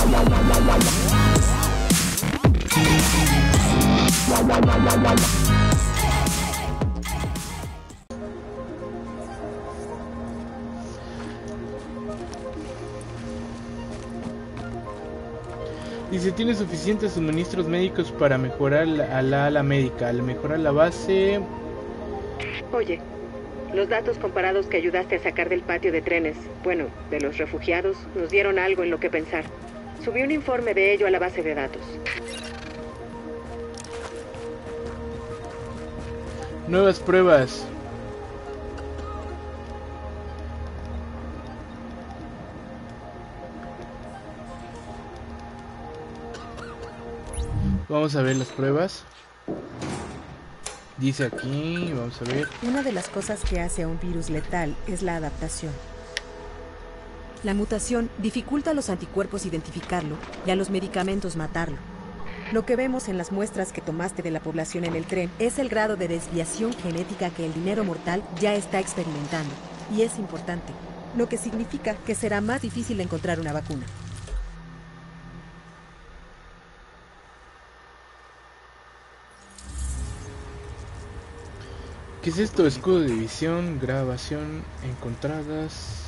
Dice, tiene suficientes suministros médicos para mejorar la ala médica. Al mejorar la base... Oye, los datos comparados que ayudaste a sacar del patio de trenes, bueno, de los refugiados, nos dieron algo en lo que pensar. Subí un informe de ello a la base de datos. Nuevas pruebas. Vamos a ver las pruebas. Dice aquí, vamos a ver. Una de las cosas que hace a un virus letal es la adaptación. La mutación dificulta a los anticuerpos identificarlo y a los medicamentos matarlo. Lo que vemos en las muestras que tomaste de la población en el tren es el grado de desviación genética que el dinero mortal ya está experimentando. Y es importante, lo que significa que será más difícil encontrar una vacuna. ¿Qué es esto? Escudo de visión, grabación encontradas.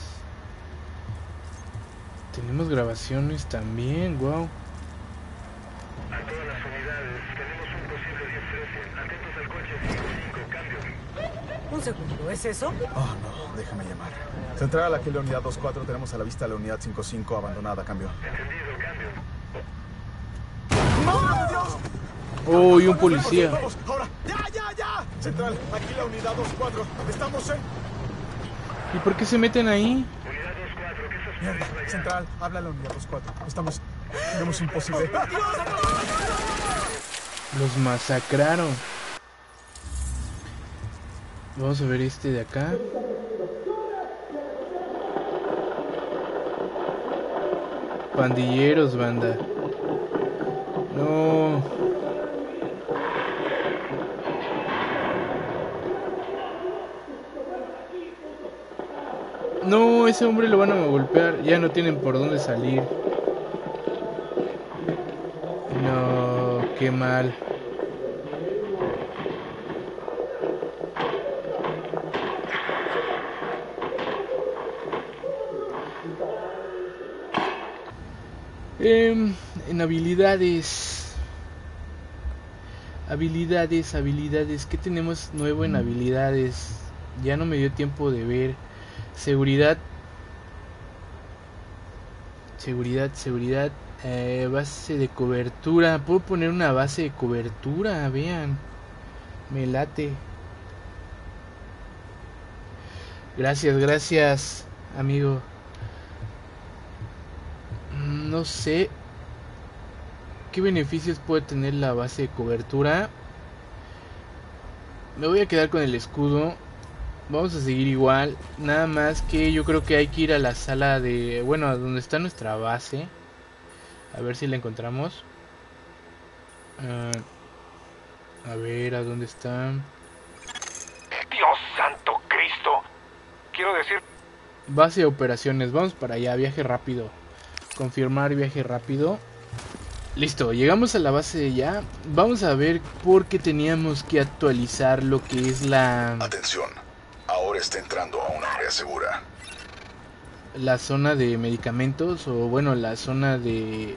Tenemos grabaciones también, wow. A todas las unidades, tenemos un posible 10-13. Atentos al coche 5-5, cambio. Un segundo, ¿es eso? Oh, no, déjame llamar. Central, aquí la unidad 2-4, tenemos a la vista la unidad 5-5 abandonada, cambio. Entendido, cambio. ¡Madre de Dios! Oh, y un policía. Vamos, ahora, ya. Central, aquí la unidad 2-4, estamos en... ¿Y por qué se meten ahí? Unidad 2-4, ¿qué está Mierda, sucediendo allá? Central, habla la unidad 2-4, estamos... Tenemos imposible. Los masacraron. Vamos a ver este de acá. Pandilleros, banda. No. No, ese hombre lo van a golpear. Ya no tienen por dónde salir. No, qué mal. En habilidades. Habilidades. ¿Qué tenemos nuevo en habilidades? Ya no me dio tiempo de ver. Seguridad. Base de cobertura. Puedo poner una base de cobertura, vean. Me late. Gracias, amigo. No sé qué beneficios puede tener la base de cobertura. Me voy a quedar con el escudo. Vamos a seguir igual. Nada más que yo creo que hay que ir a la sala de... Bueno, a donde está nuestra base. A ver si la encontramos. A ver, ¿a dónde está? Dios santo Cristo. Quiero decir... Base de operaciones. Vamos para allá. Viaje rápido. Confirmar viaje rápido. Listo, llegamos a la base ya. Vamos a ver por qué teníamos que actualizar lo que es la... Atención, ahora está entrando a un área segura. La zona de medicamentos, o bueno, la zona de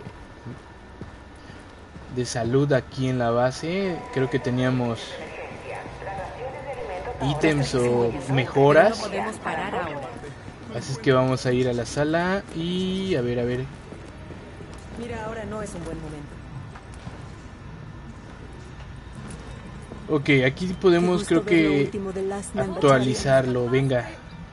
salud aquí en la base. Creo que teníamos ítems o mejoras. No podemos parar ahora. Así es que vamos a ir a la sala y a ver. Mira, ahora no es un buen momento. Ok, aquí podemos, creo que actualizarlo. Venga.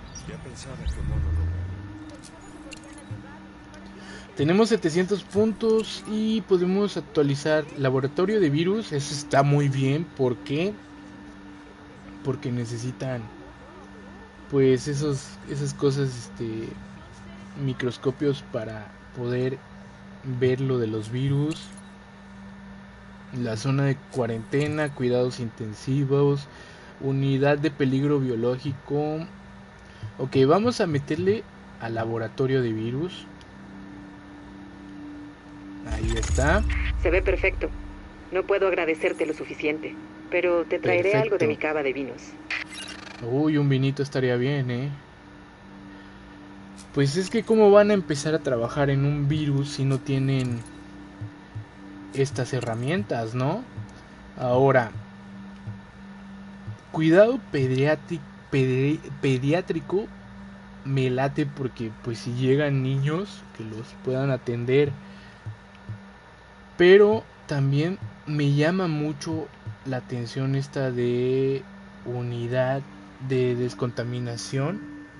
Tenemos 700 puntos y podemos actualizar laboratorio de virus. Eso está muy bien. ¿Por qué? Porque necesitan pues esas cosas, microscopios para poder ver lo de los virus. La zona de cuarentena, cuidados intensivos, unidad de peligro biológico. Ok, vamos a meterle al laboratorio de virus. Ahí está. Se ve perfecto. No puedo agradecerte lo suficiente, pero te traeré algo de mi cava de vinos. Uy, un vinito estaría bien, ¿eh? Pues es que cómo van a empezar a trabajar en un virus si no tienen estas herramientas, ¿no? Ahora, cuidado pediátrico me late porque pues si llegan niños que los puedan atender. Pero también me llama mucho la atención esta de unidad de descontaminación.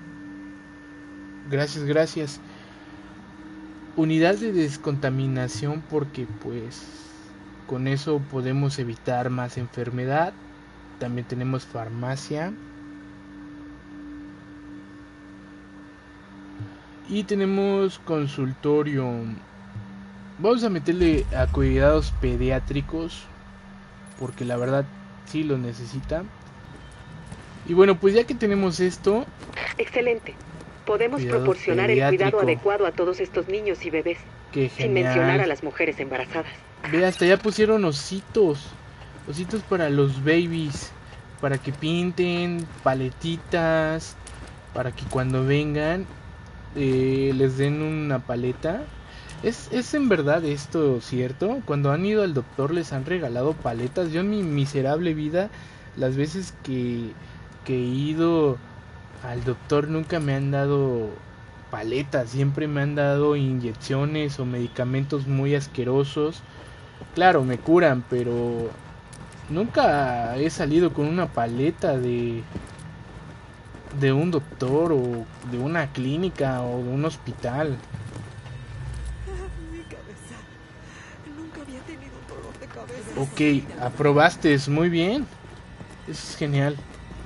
Gracias. Unidad de descontaminación porque pues con eso podemos evitar más enfermedad. También tenemos farmacia. Y tenemos consultorio. Vamos a meterle a cuidados pediátricos porque la verdad sí lo necesita. Y bueno, pues ya que tenemos esto... Excelente. Podemos Cuidado proporcionar el pediátrico. cuidado adecuado a todos estos niños y bebés, ¡Qué sin mencionar a genial! las mujeres embarazadas. Ve, hasta ya pusieron ositos. Ositos para los babies. Para que pinten, paletitas. Para que cuando vengan les den una paleta. ¿Es en verdad esto cierto? Cuando han ido al doctor les han regalado paletas. Yo en mi miserable vida, las veces que he ido al doctor nunca me han dado paletas. Siempre me han dado inyecciones o medicamentos muy asquerosos. Claro, me curan, pero nunca he salido con una paleta de un doctor o de una clínica o de un hospital. Mi cabeza. Nunca había tenido un dolor de cabeza. Ok, aprobaste, muy bien. Eso es genial.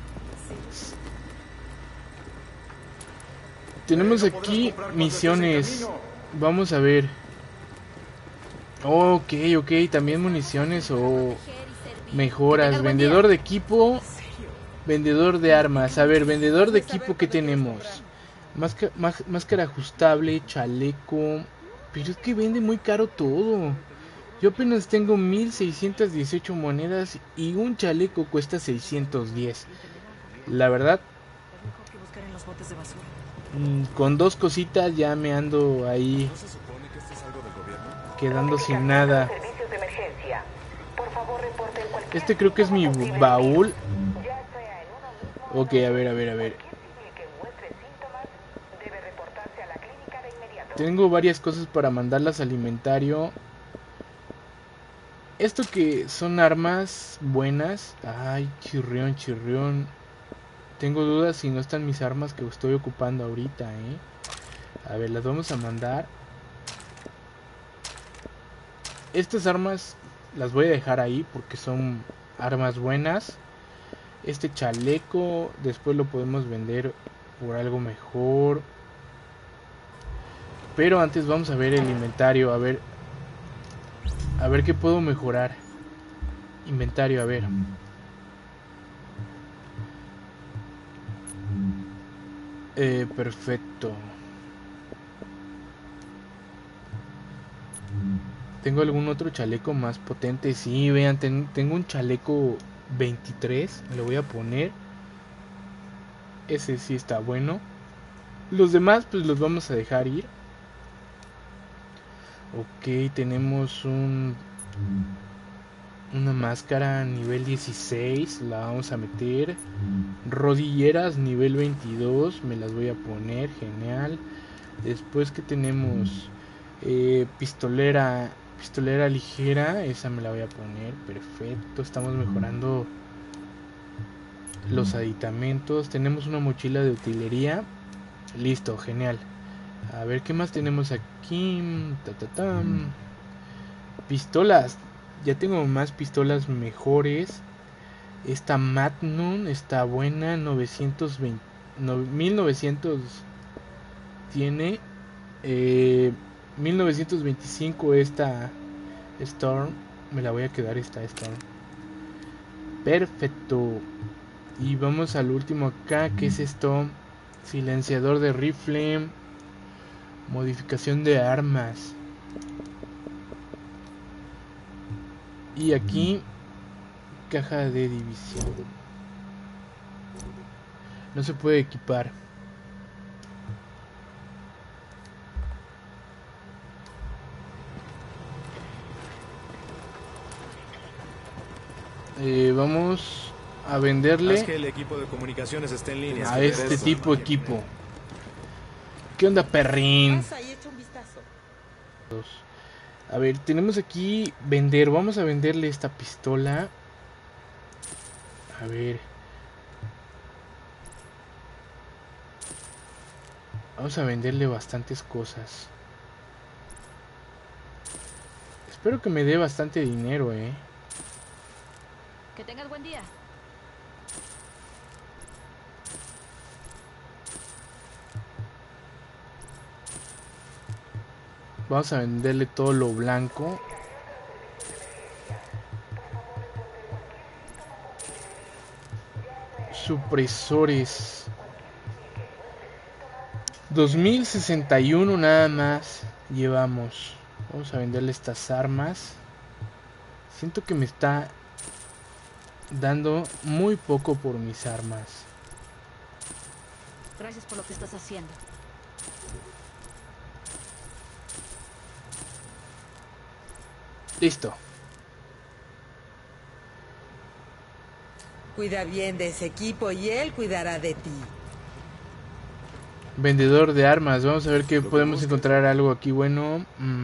Tenemos No podrás aquí comprar cuando estés en misiones. camino. Vamos a ver. Ok, también municiones o mejoras. Vendedor de equipo. Vendedor de armas. A ver, vendedor de equipo, ¿qué tenemos? Máscara ajustable, chaleco. Pero es que vende muy caro todo. Yo apenas tengo 1618 monedas y un chaleco cuesta 610. La verdad, Mejor que buscar en los botes de basura. con dos cositas ya me ando ahí ¿No se supone que esto es algo del gobierno? quedando sin nada. Servicios de emergencia. Por favor, reporten cualquier Este creo que es mi síntoma baúl. ya sea en uno mismo Ok, a ver. que muestre síntomas, debe reportarse a la clínica de inmediato. Tengo varias cosas para mandarlas al inventario. Esto que son armas buenas. Ay, chirrión. Tengo dudas si no están mis armas que estoy ocupando ahorita, A ver, las vamos a mandar. Estas armas las voy a dejar ahí porque son armas buenas. Este chaleco después lo podemos vender por algo mejor. Pero antes vamos a ver el inventario, a ver qué puedo mejorar. Inventario, a ver. Perfecto. ¿Tengo algún otro chaleco más potente? Sí, vean, tengo un chaleco 23. Me lo voy a poner. Ese sí está bueno. Los demás pues los vamos a dejar ir. Ok, tenemos una máscara nivel 16. La vamos a meter. Rodilleras nivel 22. Me las voy a poner. Genial. Después que tenemos pistolera ligera. Esa me la voy a poner. Perfecto. Estamos mejorando los aditamentos. Tenemos una mochila de utilería. Listo, genial. A ver qué más tenemos aquí. Pistolas. Ya tengo más pistolas mejores. Esta Magnum está buena. 1900 tiene. 1925 esta Storm. Me la voy a quedar esta Storm. Perfecto. Y vamos al último acá. ¿Qué es esto? Silenciador de rifle. Modificación de armas. Y aquí, caja de división. No se puede equipar. Vamos a venderle Haz que el equipo de comunicaciones esté en línea. a este tipo de equipo. ¿Qué onda, perrín? A ver, tenemos aquí vender. Vamos a venderle esta pistola. A ver. Vamos a venderle bastantes cosas. Espero que me dé bastante dinero, Que tengas buen día. Vamos a venderle todo lo blanco. Supresores. 2061 nada más llevamos. Vamos a venderle estas armas. Siento que me está dando muy poco por mis armas. Gracias por lo que estás haciendo. Listo. Cuida bien de ese equipo y él cuidará de ti. Vendedor de armas. Vamos a ver que podemos encontrar algo aquí bueno.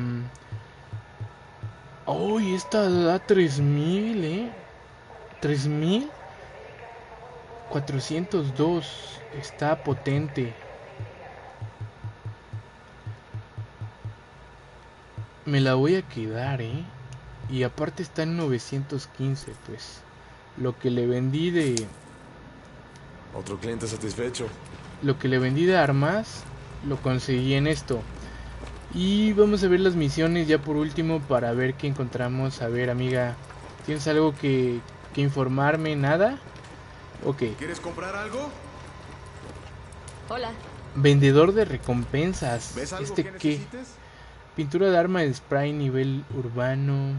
Uy, esta da 3000, 3000. 402. Está potente. Me la voy a quedar, Y aparte está en 915, pues. Lo que le vendí de... Otro cliente satisfecho. Lo que le vendí de armas, lo conseguí en esto. Y vamos a ver las misiones ya por último para ver qué encontramos. A ver, amiga, ¿tienes algo que informarme? ¿Nada? Ok. ¿Quieres comprar algo? Hola. Vendedor de recompensas. ¿Ves algo ¿Este que qué? necesites? Pintura de arma de spray nivel urbano.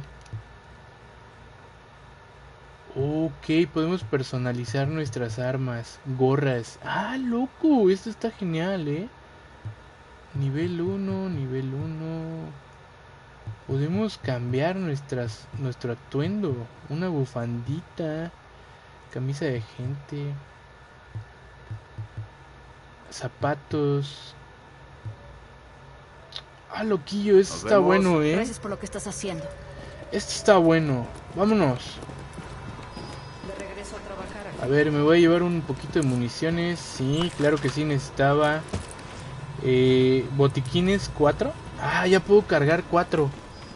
Ok, podemos personalizar nuestras armas. Gorras. Ah, loco, esto está genial, Nivel 1, nivel 1. Podemos cambiar nuestro atuendo. Una bufandita. Camisa de gente. Zapatos. Ah, loquillo, esto está bueno, Gracias por lo que estás haciendo. Esto está bueno. Vámonos. De regreso a trabajar aquí. A ver, me voy a llevar un poquito de municiones. Sí, claro que sí, necesitaba. Botiquines 4. Ah, ya puedo cargar 4.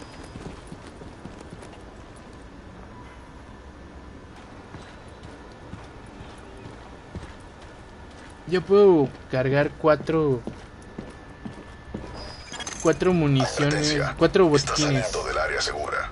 Ya puedo cargar 4 municiones, Advertencia. 4 Estás botiquines. saliendo del área segura.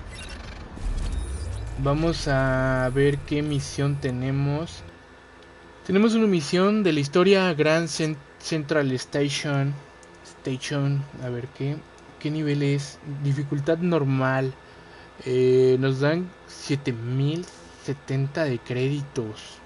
Vamos a ver qué misión tenemos. Tenemos una misión de la historia Grand Central Station. A ver qué nivel es. Dificultad normal. Nos dan 7070 de créditos.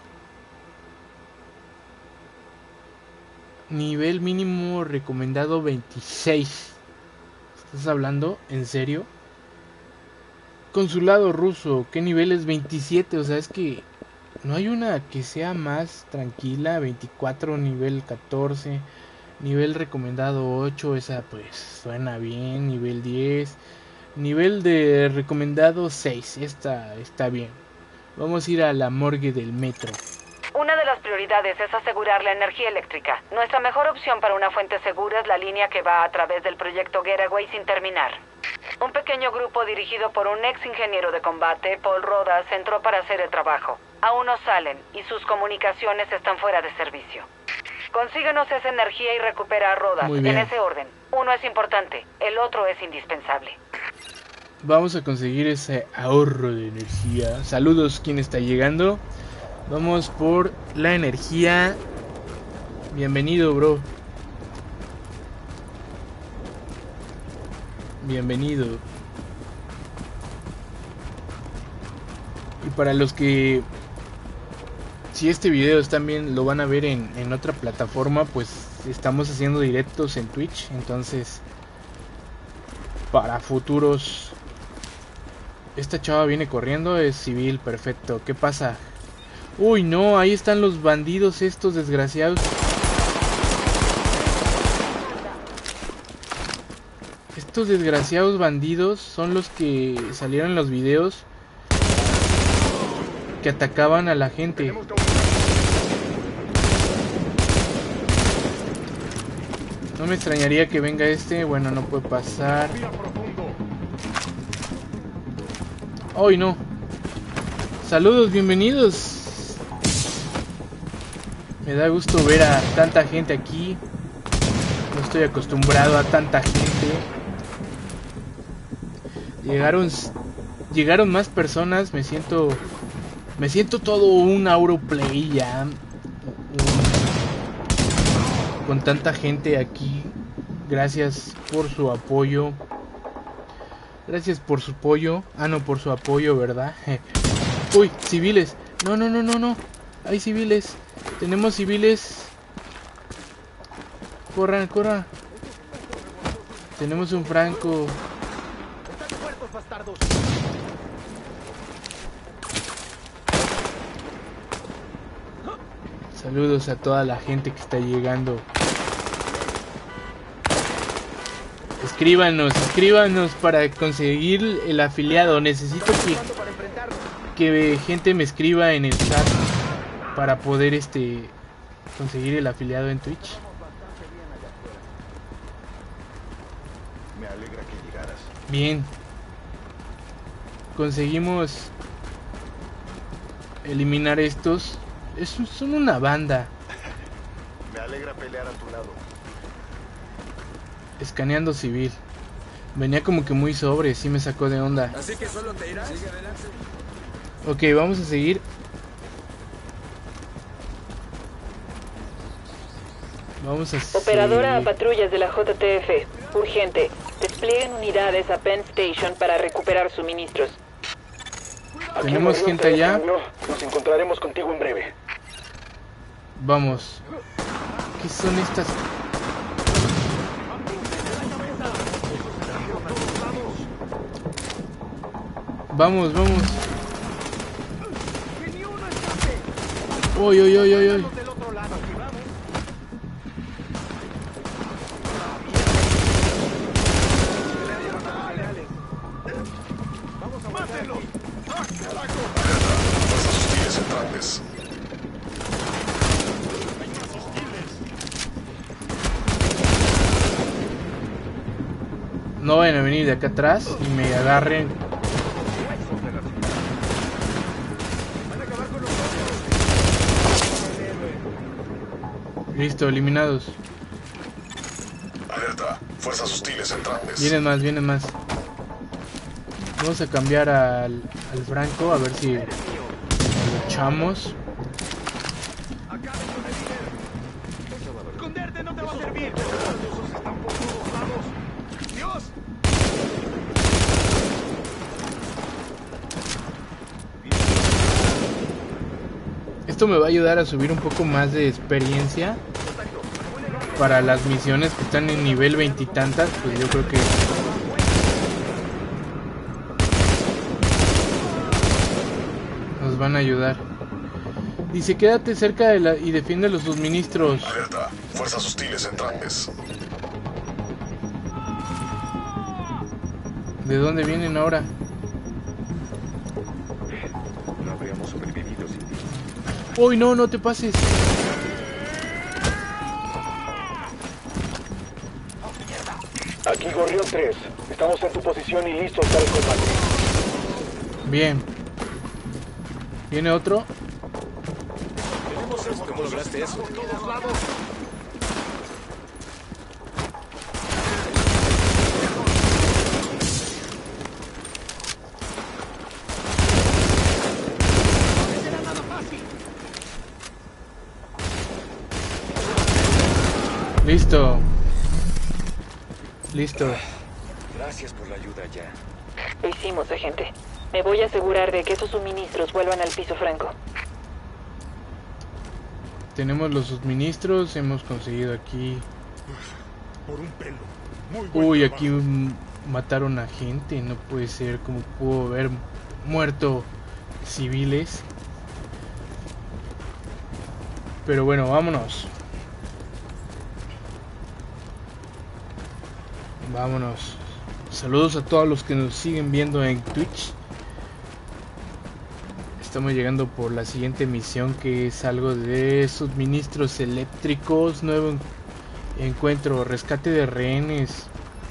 Nivel mínimo recomendado 26. ¿Estás hablando en serio? Consulado ruso, ¿qué nivel es? 27, o sea, es que no hay una que sea más tranquila. 24, nivel 14, nivel recomendado 8, esa pues suena bien. Nivel 10, nivel de recomendado 6, esta está bien. Vamos a ir a la morgue del metro. Una de las prioridades es asegurar la energía eléctrica. Nuestra mejor opción para una fuente segura es la línea que va a través del proyecto Getaway sin terminar. Un pequeño grupo dirigido por un ex ingeniero de combate, Paul Rodas, entró para hacer el trabajo. Aún no salen y sus comunicaciones están fuera de servicio. Consíguenos esa energía y recupera a Rodas. Muy bien. En ese orden. Uno es importante, el otro es indispensable. Vamos a conseguir ese ahorro de energía. Saludos, ¿quién está llegando? Vamos por la energía. Bienvenido, bro. Bienvenido. Y para los que, si este video también lo van a ver en otra plataforma, pues estamos haciendo directos en Twitch. Entonces, para futuros, esta chava viene corriendo, es civil, perfecto. ¿Qué pasa? Uy, no, ahí están los bandidos estos desgraciados. Estos desgraciados bandidos son los que salieron en los videos que atacaban a la gente. No me extrañaría que venga este. Bueno, no puede pasar. ¡Ay, no! Saludos, bienvenidos. Me da gusto ver a tanta gente aquí. No estoy acostumbrado a tanta gente. Llegaron más personas. Me siento todo un Auroplay ya. Con tanta gente aquí. Gracias por su apoyo. Gracias por su apoyo. Ah, no, por su apoyo, ¿verdad? Uy, civiles. No. Hay civiles. Tenemos civiles. Corran. Tenemos un franco. Saludos a toda la gente que está llegando. Escríbanos para conseguir el afiliado. Necesito que gente me escriba en el chat para poder conseguir el afiliado en Twitch. Me alegra que llegaras. Bien. Conseguimos eliminar estos. Son una banda. Me alegra pelear a tu lado. Escaneando civil. Venía como que muy sobre, sí me sacó de onda. Así que solo te irás. Sigue adelante. Ok, vamos a seguir. Operadora a patrullas de la JTF. Urgente. Desplieguen unidades a Penn Station para recuperar suministros. Tenemos gente allá. Nos encontraremos contigo en breve. Vamos. ¿Qué son estas? Vamos. Uy. No vayan a venir de acá atrás y me agarren. Listo, eliminados. Alerta, fuerzas hostiles entrantes. Vienen más. Vamos a cambiar al Franco a ver si lo echamos. Esconderte no te va a servir. Esos están por todos lados. Dios. Esto me va a ayudar a subir un poco más de experiencia para las misiones que están en nivel 20 y tantas. Pues yo creo que nos van a ayudar. Dice, quédate cerca y defiende los suministros. Alerta, fuerzas hostiles entrantes. ¿De dónde vienen ahora? No habríamos sobrevivido sin ti. Uy, no te pases. Aquí Gorrión 3. Estamos en tu posición y listos para el combate. Bien. ¿Viene otro? ¿Cómo lograste eso? Por todos lados. Listo. Gracias por la ayuda, ya. Lo hicimos, agente. Me voy a asegurar de que esos suministros vuelvan al piso franco. Tenemos los suministros, hemos conseguido aquí... Por un pelo. Muy buen Uy, trabajo. aquí mataron a gente, no puede ser, como pudo haber muerto civiles. Pero bueno, vámonos. Vámonos. Saludos a todos los que nos siguen viendo en Twitch. Estamos llegando por la siguiente misión, que es algo de suministros eléctricos. Nuevo encuentro, rescate de rehenes.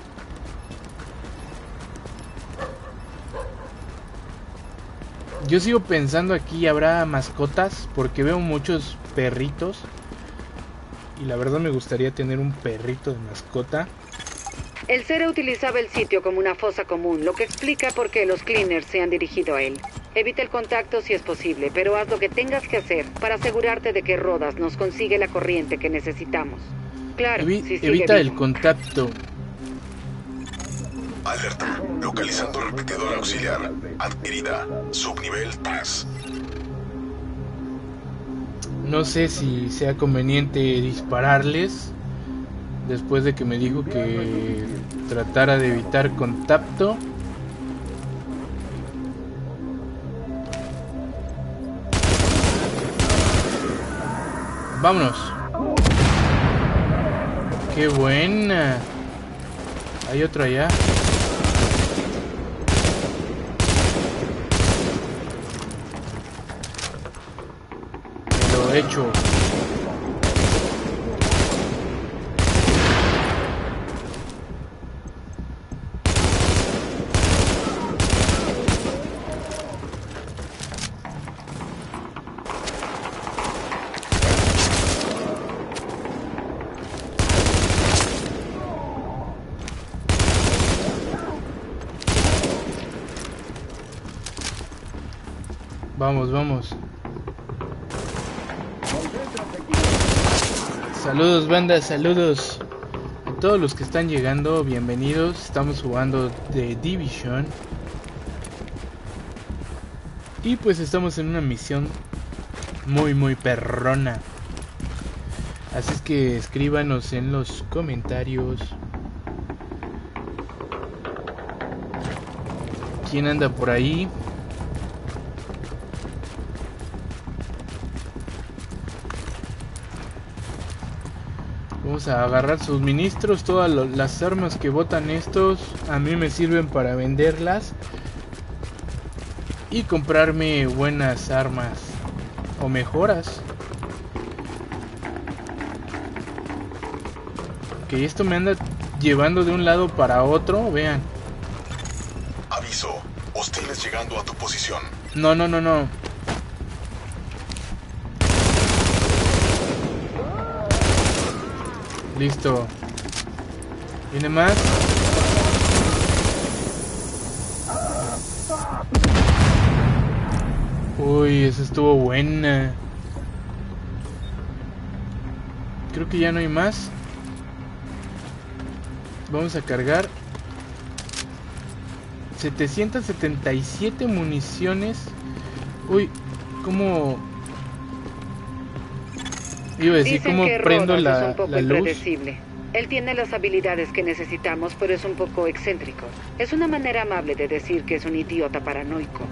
Yo sigo pensando aquí, ¿habrá mascotas? Porque veo muchos perritos. Y la verdad me gustaría tener un perrito de mascota. El Cera utilizaba el sitio como una fosa común, lo que explica por qué los cleaners se han dirigido a él. Evita el contacto si es posible, pero haz lo que tengas que hacer para asegurarte de que Rodas nos consigue la corriente que necesitamos. Claro, si sigue evita el vivo. contacto. Alerta. Localizando repetidora auxiliar. Adquirida. Subnivel 3. No sé si sea conveniente dispararles, después de que me dijo que tratara de evitar contacto. Vámonos. Qué buena. Hay otro allá. Lo he hecho. Vamos, vamos. Saludos, banda, saludos a todos los que están llegando, bienvenidos. Estamos jugando The Division. Y pues estamos en una misión muy perrona. Así es que escríbanos en los comentarios quién anda por ahí. Vamos a agarrar suministros. Todas las armas que botan estos a mí me sirven para venderlas y comprarme buenas armas o mejoras. Que esto me anda llevando de un lado para otro, vean. Aviso. Hostiles llegando a tu posición. No. Listo. ¿Viene más? Uy, esa estuvo buena. Creo que ya no hay más. Vamos a cargar 777 municiones. Uy, ¿cómo? Iba a decir, Dicen ¿cómo que prendo Rodas es la un poco luz? impredecible. Él tiene las habilidades que necesitamos, pero es un poco excéntrico. Es una manera amable de decir que es un idiota paranoico.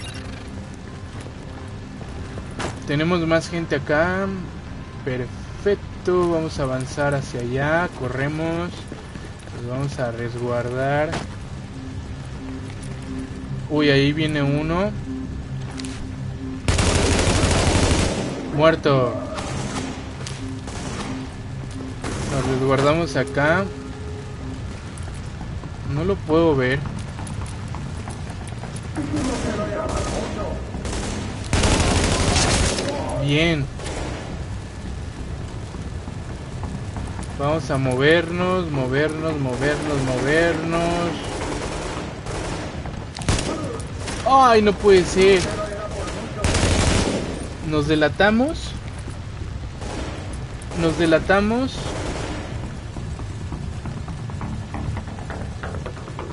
Tenemos más gente acá. Perfecto, vamos a avanzar hacia allá. Corremos. Nos vamos a resguardar. Uy, ahí viene uno. Muerto. Nos resguardamos acá. No lo puedo ver. Bien. Vamos a movernos. ¡Ay, no puede ser! Nos delatamos.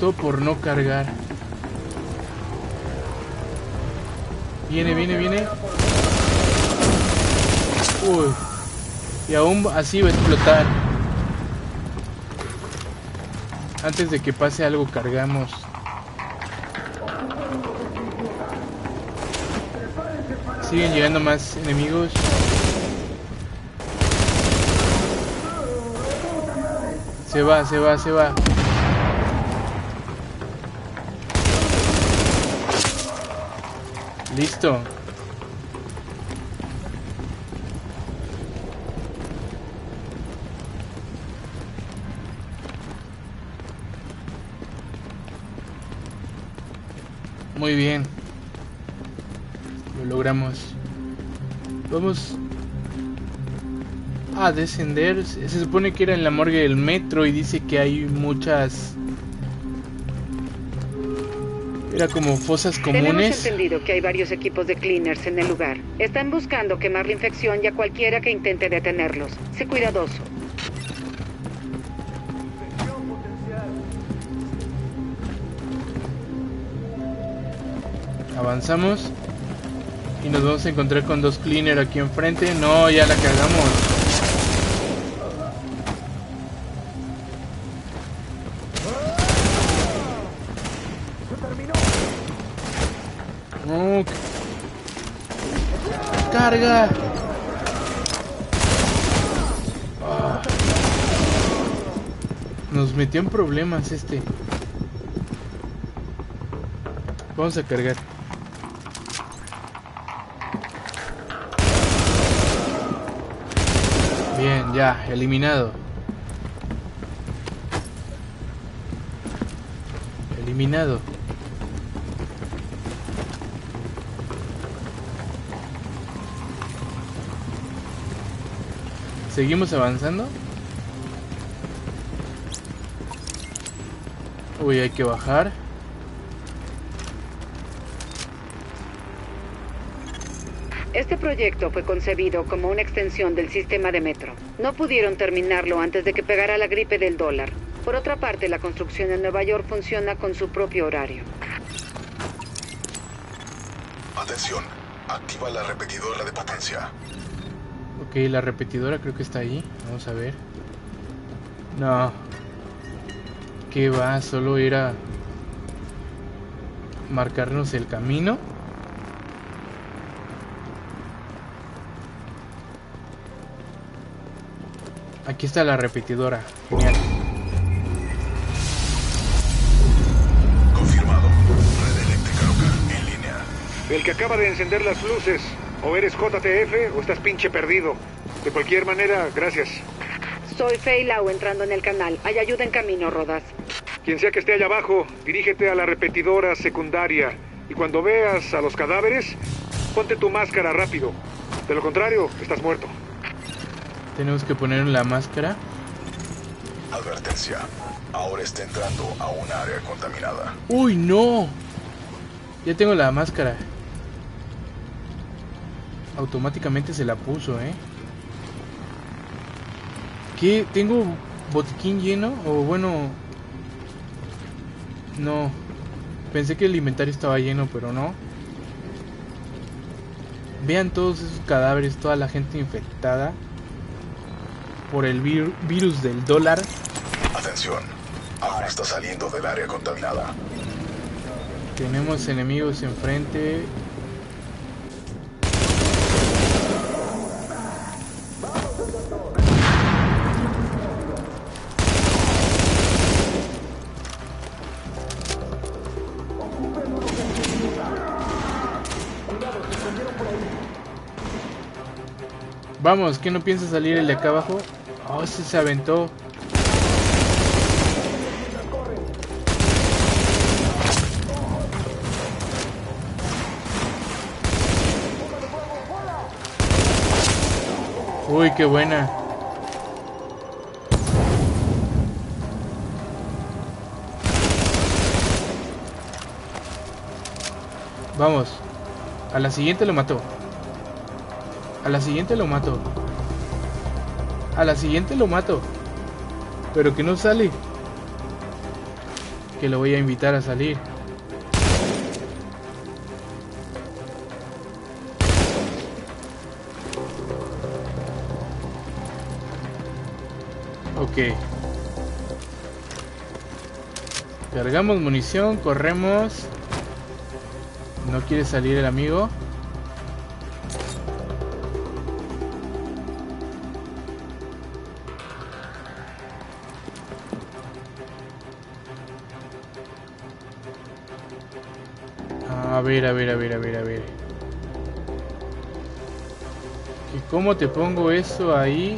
Todo por no cargar. Viene. Uy. Y aún así va a explotar. Antes de que pase algo, cargamos. Siguen llegando más enemigos. Se va. Listo. Muy bien. Lo logramos. Vamos a descender. Se supone que era en la morgue del metro y dice que hay muchas... Era como fosas comunes. Tenemos entendido que hay varios equipos de cleaners en el lugar. Están buscando quemar la infección y a cualquiera que intente detenerlos. Sé cuidadoso. Avanzamos. Y nos vamos a encontrar con 2 cleaners aquí enfrente. No, ya la cagamos. No. Carga. Nos metió en problemas este. Vamos a cargar. Bien, ya, eliminado. Eliminado. Seguimos avanzando. Uy, hay que bajar. Este proyecto fue concebido como una extensión del sistema de metro. No pudieron terminarlo antes de que pegara la gripe del dólar. Por otra parte, la construcción en Nueva York funciona con su propio horario. Atención, activa la repetidora de potencia. Ok, la repetidora creo que está ahí. Vamos a ver. No. ¿Qué va? Solo era marcarnos el camino. Aquí está la repetidora. Genial. Confirmado. Red eléctrica local en línea. El que acaba de encender las luces. O eres JTF o estás pinche perdido. De cualquier manera, gracias. Soy Fei Lau entrando en el canal. Hay ayuda en camino, Rodas. Quien sea que esté allá abajo, dirígete a la repetidora secundaria. Y cuando veas a los cadáveres, ponte tu máscara rápido. De lo contrario, estás muerto. Tenemos que poner la máscara. Advertencia. Ahora está entrando a un área contaminada. ¡Uy, no! Ya tengo la máscara. Automáticamente se la puso, ¿eh? ¿Qué? ¿Tengo botiquín lleno? O bueno... No. Pensé que el inventario estaba lleno, pero no. Vean todos esos cadáveres, toda la gente infectada por el virus del dólar. Atención. Ahora está saliendo del área contaminada. Tenemos enemigos enfrente. Vamos, ¿qué no piensa salir el de acá abajo? Oh, ese se aventó. Uy, qué buena. Vamos. A la siguiente lo mató. A la siguiente lo mato. A la siguiente lo mato. Pero que no sale. que lo voy a invitar a salir. Ok. Cargamos munición, corremos. No quiere salir el amigo. A ver. ¿Y cómo te pongo eso ahí?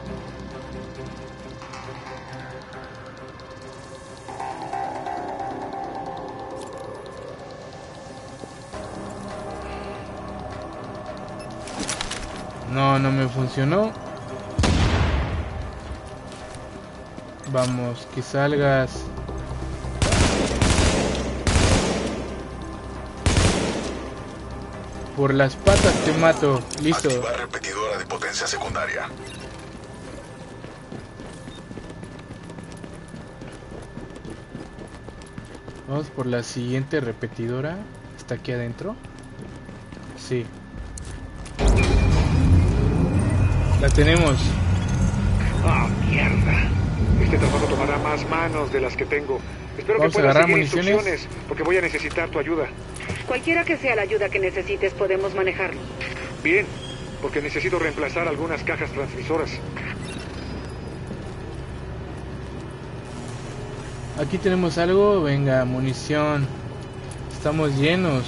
No me funcionó. Vamos, que salgas. Por las patas te mato. Listo. Activar repetidora de potencia secundaria. Vamos por la siguiente repetidora. ¿Está aquí adentro? Sí. La tenemos. ¡Ah, mierda! Este trabajo tomará más manos de las que tengo. Espero que puedas seguir instrucciones, porque voy a necesitar tu ayuda. Cualquiera que sea la ayuda que necesites, podemos manejarlo. Bien, porque necesito reemplazar algunas cajas transmisoras. Aquí tenemos algo. Venga, munición. Estamos llenos.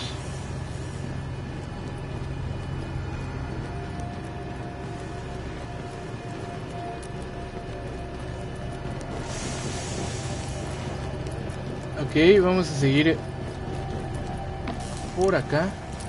Ok, vamos a seguir por acá.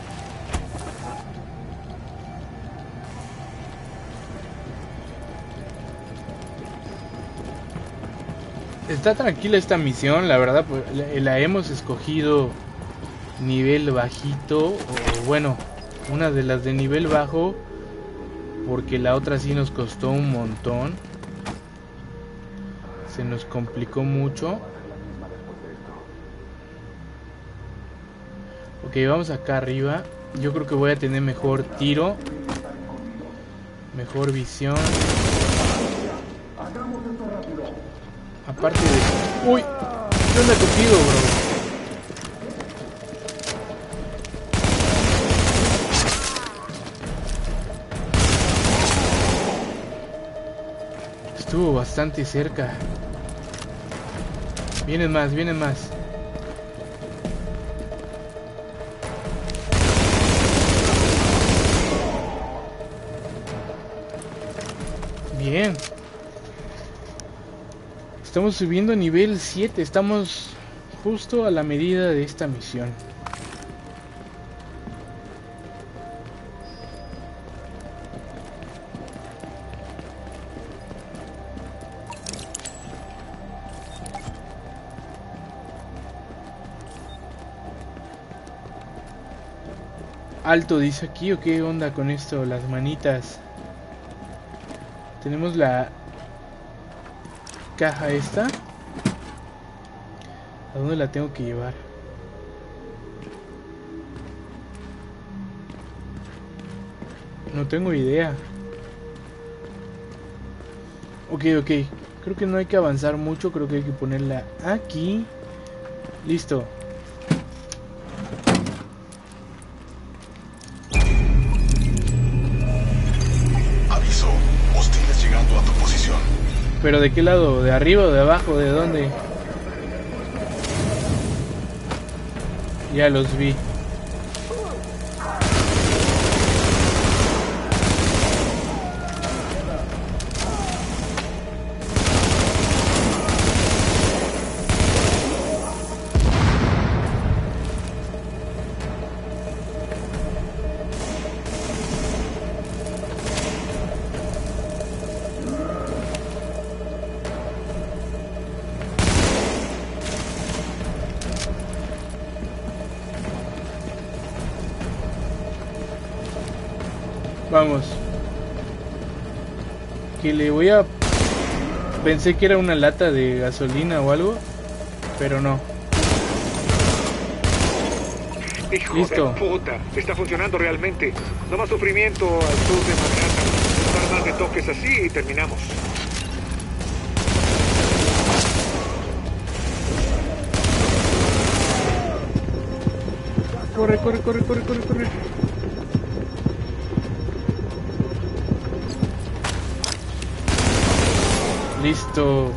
Está tranquila esta misión, la verdad, pues, la hemos escogido nivel bajito, o bueno, una de las de nivel bajo, porque la otra sí nos costó un montón. Se nos complicó mucho. Ok, vamos acá arriba. Yo creo que voy a tener mejor tiro, mejor visión. Aparte de... ¡Uy! ¿Qué onda contigo, bro? Estuvo bastante cerca. Vienen más, vienen más. Bien. Estamos subiendo a nivel 7. Estamos justo a la medida de esta misión. Alto dice aquí, ¿o qué onda con esto? Las manitas. Tenemos la caja esta. ¿A dónde la tengo que llevar? No tengo idea. Ok. Creo que no hay que avanzar mucho. Creo que hay que ponerla aquí. Listo. Aviso. Hostiles llegando a tu posición. ¿Pero de qué lado? ¿De arriba o de abajo? ¿De dónde? Ya los vi. Vamos. Que le voy a... Pensé que era una lata de gasolina o algo, pero no. Hijo Listo. de puta. Está funcionando realmente. No más sufrimiento al sur de Manhattan. Un par más de toques así y terminamos. Corre, corre, corre, corre, corre, corre. Listo.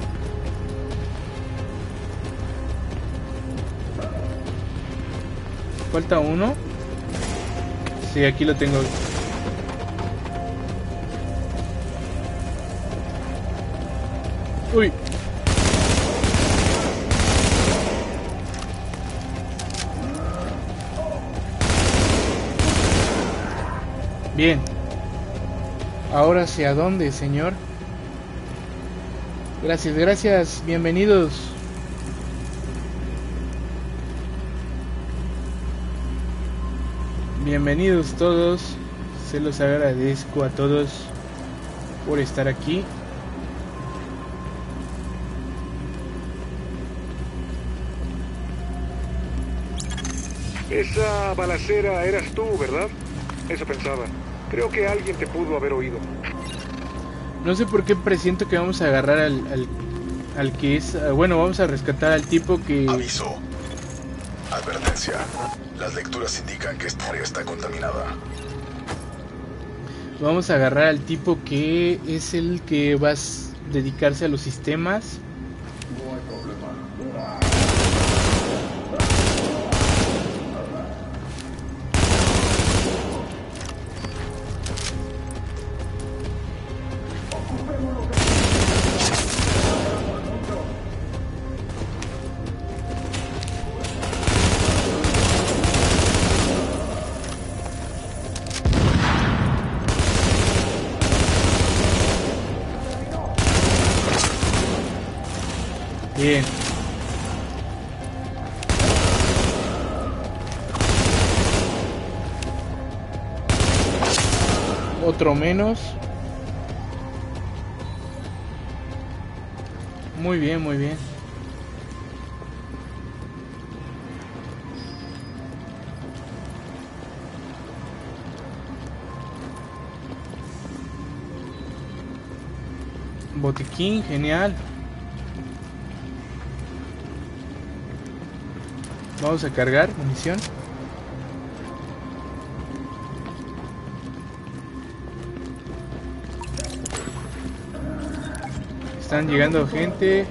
Falta uno. Sí, aquí lo tengo. Uy. Bien. Ahora hacia dónde, señor. Gracias, gracias. Bienvenidos. Bienvenidos todos. Se los agradezco a todos por estar aquí. Esa balacera eras tú, ¿verdad? Eso pensaba. Creo que alguien te pudo haber oído. No sé por qué presiento que vamos a agarrar al que es... Bueno, vamos a rescatar al tipo que... Aviso. Advertencia. Las lecturas indican que esta área está contaminada. Vamos a agarrar al tipo que es el que va a dedicarse a los sistemas. Bien. Otro menos. Muy bien, muy bien. Botiquín, genial. Vamos a cargar munición. Están llegando gente.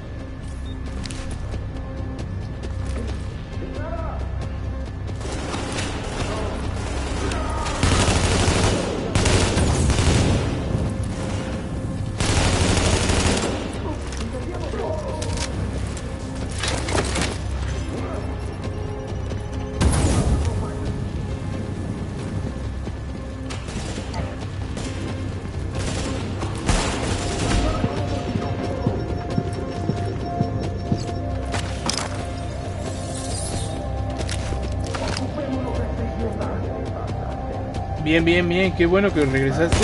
Bien, bien, bien, qué bueno que regresaste.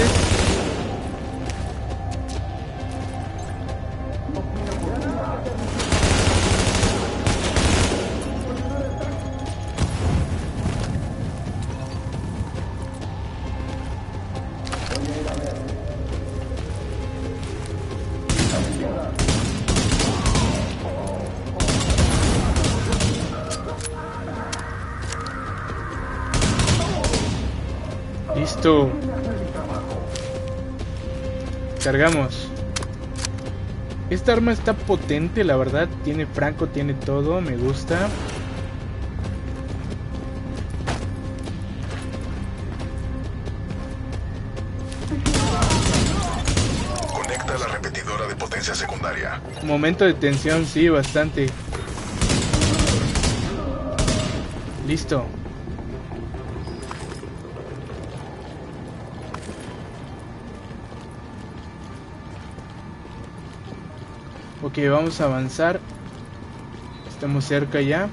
Listo. Cargamos. Esta arma está potente, la verdad. Tiene franco, tiene todo. Me gusta. Conecta la repetidora de potencia secundaria. Momento de tensión, sí, bastante. Listo. Ok, vamos a avanzar. Estamos cerca ya.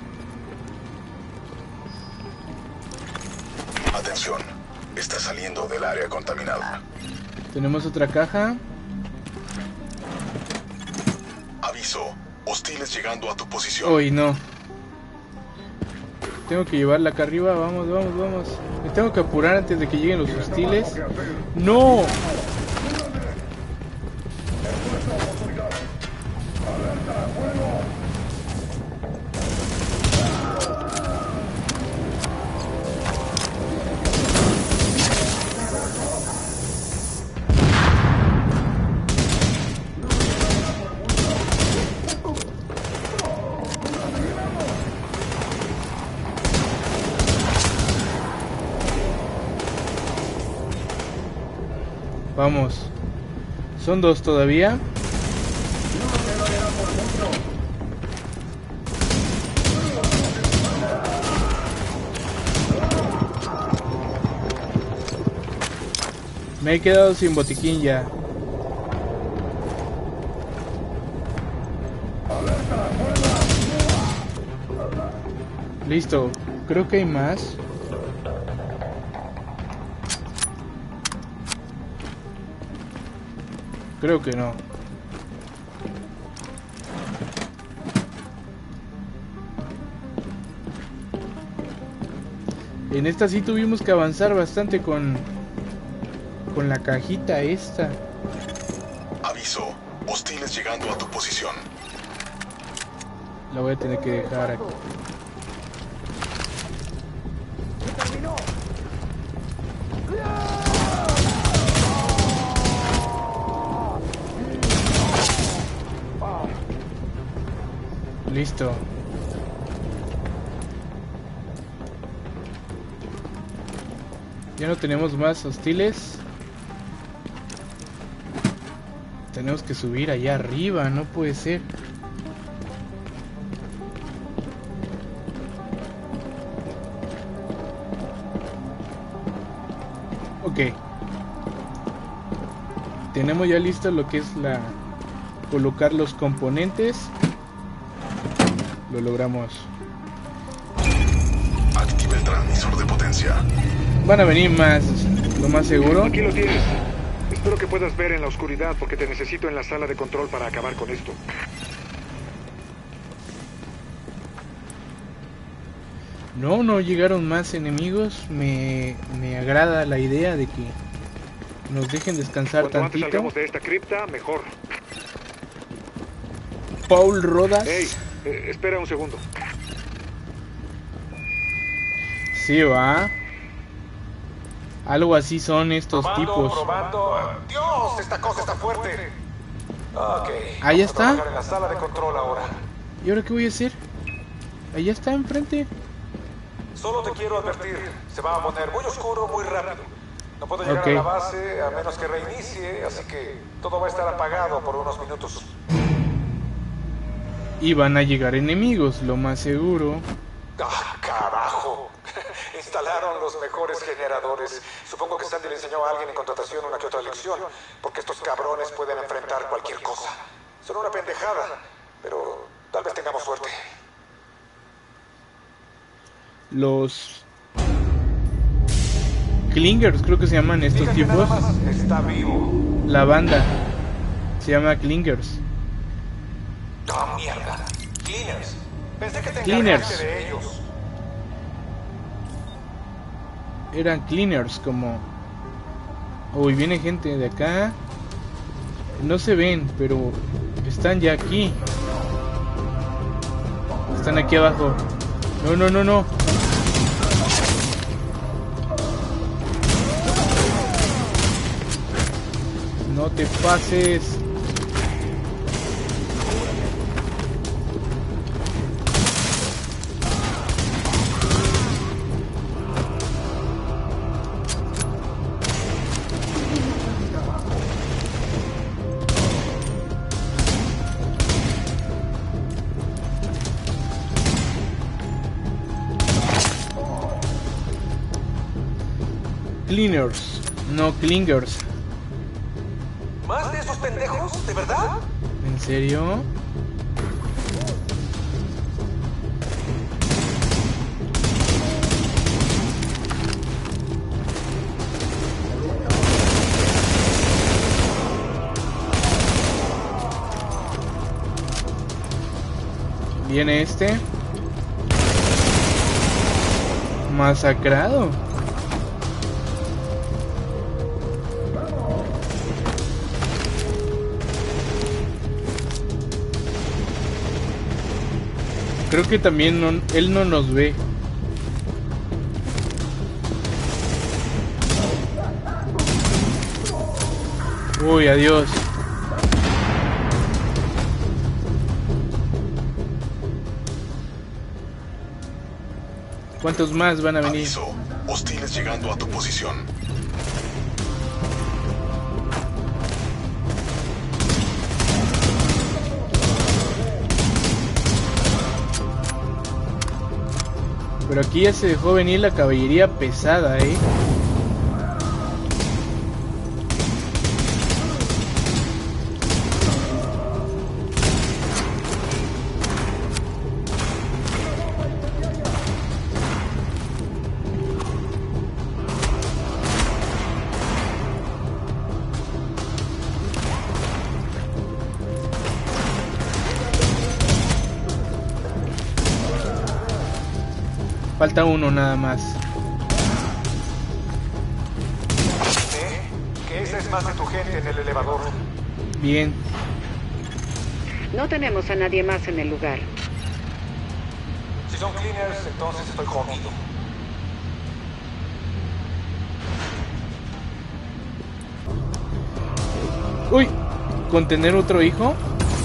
Atención, está saliendo del área contaminada. Tenemos otra caja. Aviso, hostiles llegando a tu posición. Uy, no. Tengo que llevarla acá arriba. Vamos, vamos, vamos. Me tengo que apurar antes de que lleguen los hostiles. ¡No! Vamos. Son 2 todavía. Me he quedado sin botiquín ya. Listo. Creo que hay más. Creo que no. En esta sí tuvimos que avanzar bastante con la cajita esta. Aviso, hostiles llegando a tu posición. La voy a tener que dejar aquí. Listo. Ya no tenemos más hostiles. Tenemos que subir allá arriba, no puede ser. Ok. Tenemos ya listo lo que es colocar los componentes. Lo logramos. Activa el transmisor de potencia. Van a venir más, lo más seguro. Aquí lo tienes. Espero que puedas ver en la oscuridad porque te necesito en la sala de control para acabar con esto. No llegaron más enemigos. Me agrada la idea de que nos dejen descansar Cuanto antes tantito. salgamos de esta cripta, mejor. Paul Rodas. Hey, espera un segundo. Sí, va. Algo así son estos tipos. Probando. Dios, esta cosa está fuerte. Ok. Ahí está. En la sala de control ahora. ¿Y ahora qué voy a hacer? Ahí está enfrente. Solo te quiero advertir, se va a poner muy oscuro muy rápido. No puedo llegar a la base a menos que reinicie, así que todo va a estar apagado por unos minutos. Y van a llegar enemigos, lo más seguro. ¡Ah, carajo! Instalaron los mejores generadores. Supongo que Sandy le enseñó a alguien en contratación una que otra lección, porque estos cabrones pueden enfrentar cualquier cosa. Son una pendejada, pero tal vez tengamos suerte. Los Clingers, creo que se llaman estos tipos. Está vivo. La banda se llama Clingers. ¡Ah, mierda! Cleaners. Pensé que te Cleaners. encargaste de ellos. Eran Cleaners, como... Uy, viene gente de acá. No se ven, pero están ya aquí. Están aquí abajo. No. No te pases. Cleaners, no Clingers. ¿Más de esos pendejos? ¿De verdad? ¿En serio? Viene este. Masacrado. Creo que también él no nos ve. Uy, adiós. ¿Cuántos más van a venir? Aviso, hostiles llegando a tu posición. Pero aquí ya se dejó venir la caballería pesada, ¿eh? Falta uno nada más. Que esa es más de tu gente en el elevador. Bien. No tenemos a nadie más en el lugar. Si son cleaners, entonces estoy jodido. Uy, ¿con tener otro hijo?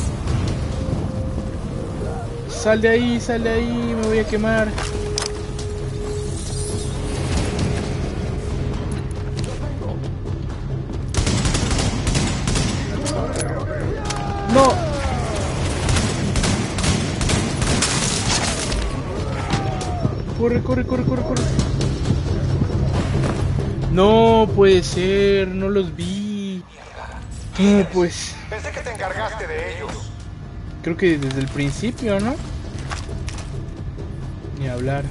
Sal de ahí, me voy a quemar. No. Corre. No puede ser, no los vi. No, pues. Pensé que te encargaste de ellos. Creo que desde el principio, ¿no? Ni hablar.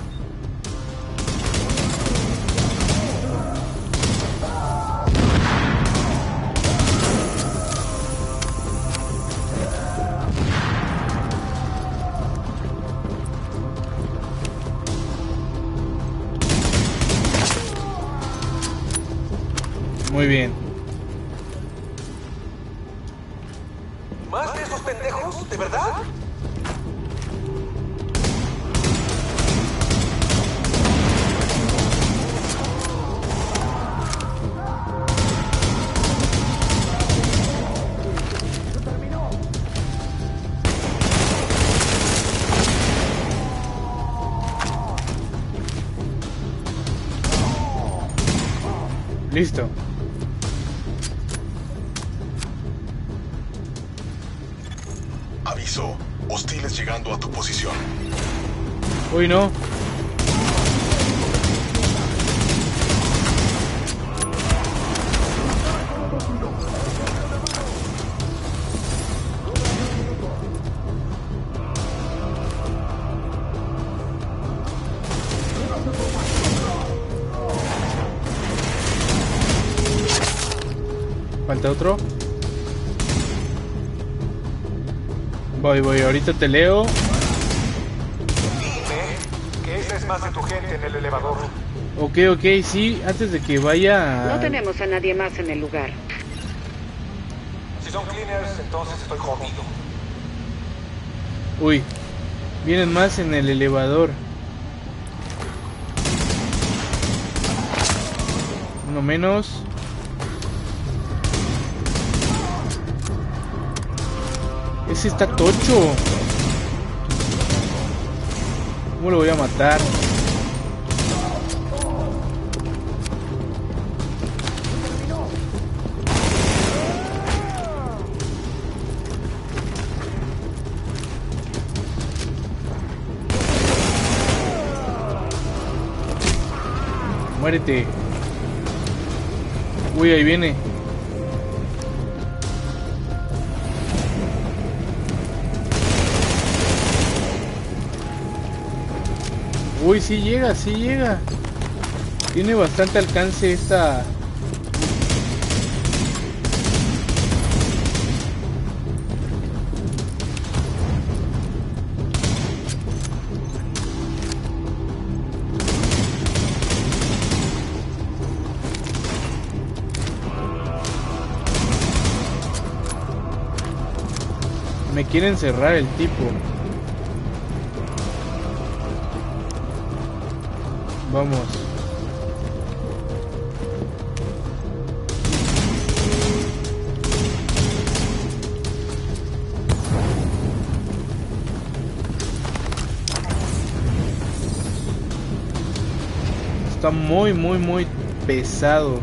Muy bien. ¿Más de esos pendejos? ¿De verdad? Listo. Aviso, hostiles llegando a tu posición. Uy, no. Falta otro. Voy, ahorita te leo. Dime que esa es más de tu gente en el elevador. Ok, sí, antes de que vaya... No tenemos a nadie más en el lugar. Si son cleaners, entonces estoy jodido. Uy, vienen más en el elevador. Uno menos. Ese está tocho. ¿Cómo lo voy a matar? Muérete. Uy, ahí viene. Uy, sí llega. Tiene bastante alcance esta... quiere encerrar el tipo. Vamos. Está muy pesado.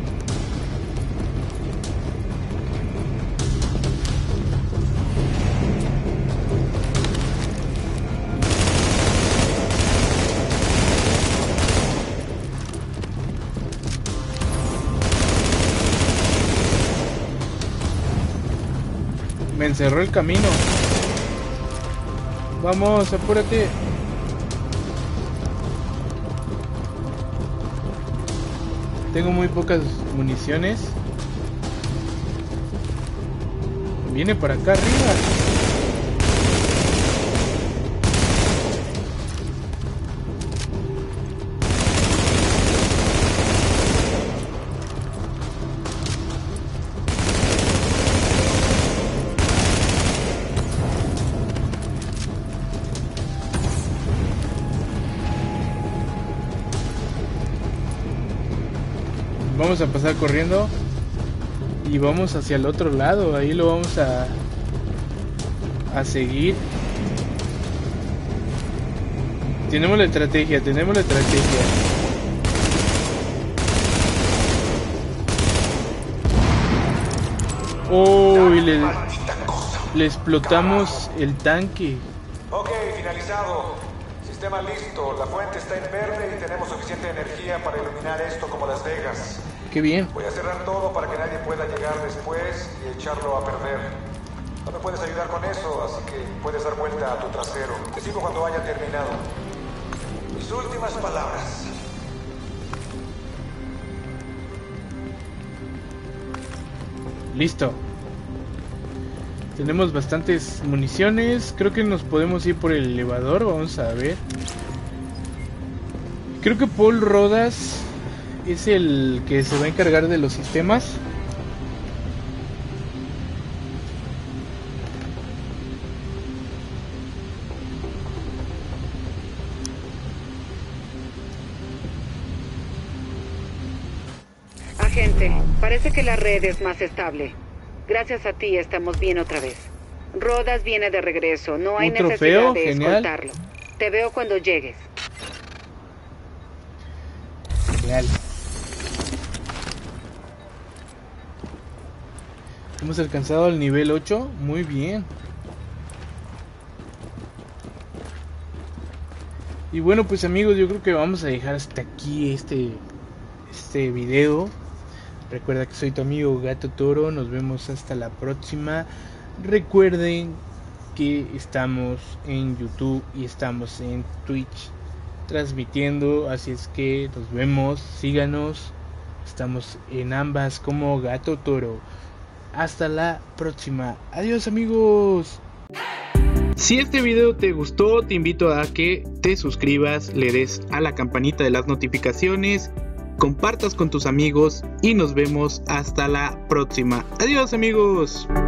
Me encerró el camino. Vamos, apúrate. Tengo muy pocas municiones. Viene para acá arriba. Vamos a pasar corriendo y vamos hacia el otro lado. Ahí lo vamos a seguir. Tenemos la estrategia, Oh, y le explotamos el tanque. Ok, finalizado. Sistema listo. La fuente está en verde y tenemos suficiente energía para iluminar esto como Las Vegas. Qué bien. Voy a cerrar todo para que nadie pueda llegar después y echarlo a perder. No me puedes ayudar con eso, así que puedes dar vuelta a tu trasero. Te sigo cuando haya terminado. Mis últimas palabras. Listo. Tenemos bastantes municiones. Creo que nos podemos ir por el elevador. Vamos a ver. Creo que Paul Rodas es el que se va a encargar de los sistemas. Agente, parece que la red es más estable. Gracias a ti estamos bien otra vez. Rodas viene de regreso. No hay necesidad de escoltarlo. Te veo cuando llegues. Genial. Hemos alcanzado el nivel 8. Muy bien. Y bueno, pues amigos, yo creo que vamos a dejar hasta aquí este video. Recuerda que soy tu amigo Gato Toro. Nos vemos hasta la próxima. Recuerden que estamos en YouTube y estamos en Twitch transmitiendo, así es que nos vemos, síganos, estamos en ambas como Gato Toro. Hasta la próxima, adiós amigos. Si este video te gustó, te invito a que te suscribas, le des a la campanita de las notificaciones, compartas con tus amigos y nos vemos hasta la próxima. Adiós amigos.